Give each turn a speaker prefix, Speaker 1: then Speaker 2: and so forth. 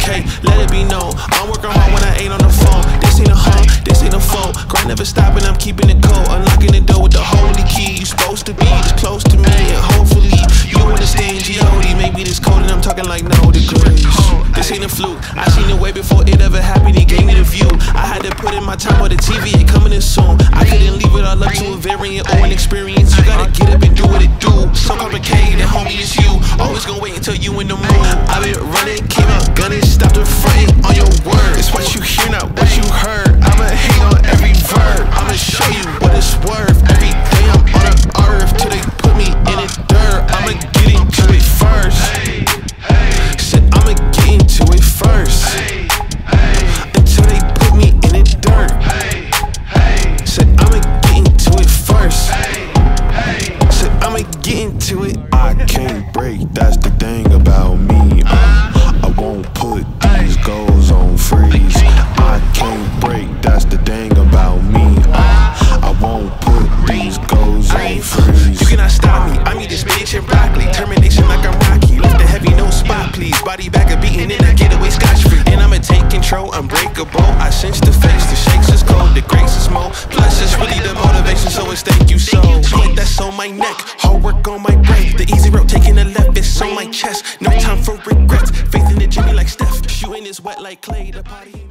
Speaker 1: okay, let it be known. I'm working hard when I ain't on the phone. This ain't a home, this ain't a foe. Grind never stopping, I'm keeping it cold. Unlocking the door with the holy key. You supposed to be this close to me, and hopefully you understand G.O.D. Maybe this cold and I'm talking like no degrees. This ain't a fluke, I seen it way before it ever happened. He gave me the view. I had to put in my time on the TV, it coming in soon. I couldn't leave it all up to a variant or an experience. You gotta get up and do what it do. So complicated, homie, it's you. Always gonna wait until you in the mood. I've been running, came out gunning, stopped the fronting on your word. It's what you hear, not what you heard. I'ma hang on every verb. I'ma show you what it's worth. Every day I'm on the earth till they put me in the dirt. I'ma get into it first. Said I'ma get into it first. Until they put me in the dirt. Said I'ma get into it first. Said I'ma get into it. I can't break, that's the thing about me. I won't put these goals on freeze. I can't break, that's the thing about me. I won't put these goals on freeze. You cannot stop me, I'm eating spinach and broccoli. Termination like I'm Rocky, lift the heavy, no spot please. Body back a beating and I get away scotch-free. And I'ma take control, unbreakable. I sense the face, the shakes is cold, the grace is more. Plus it's really the motivation, so it's thank you so. Like that's on my neck, hard work on my break. The easy road taking the left, it's on my chest. No time for regrets, faith in the Jimmy like Steph. Shooting is wet like clay, the party